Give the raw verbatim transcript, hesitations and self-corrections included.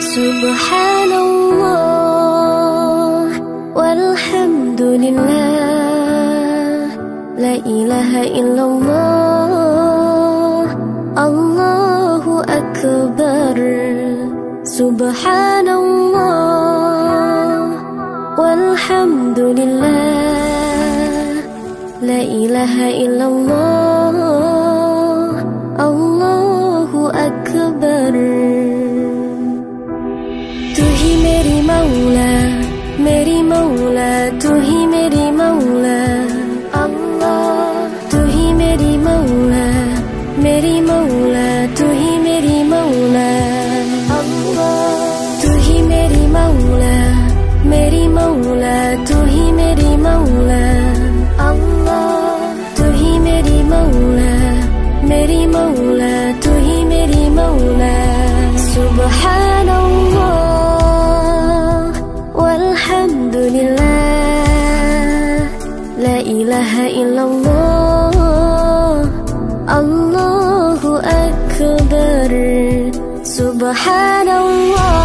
Subhanallah walhamdulillah, la ilaha illallah, Allahu akbar. Subhanallah walhamdulillah, la ilaha illallah, Allahu akbar. तू ही मेरी मौला, मेरी मौला, तू ही मेरी मौला अल्लाह। तू ही मेरी मौला, मेरी मौला, तू ही मेरी मौला अल्लाह। तू ही मेरी मौला, मेरी मौला, तू ही मेरी मौला अल्लाह। तू ही मेरी मौला, मेरी मौला, तू ही मेरी मौला। Subhanallah walhamdulillah, la ilaha illallah, Allahu akbar. Subhanallah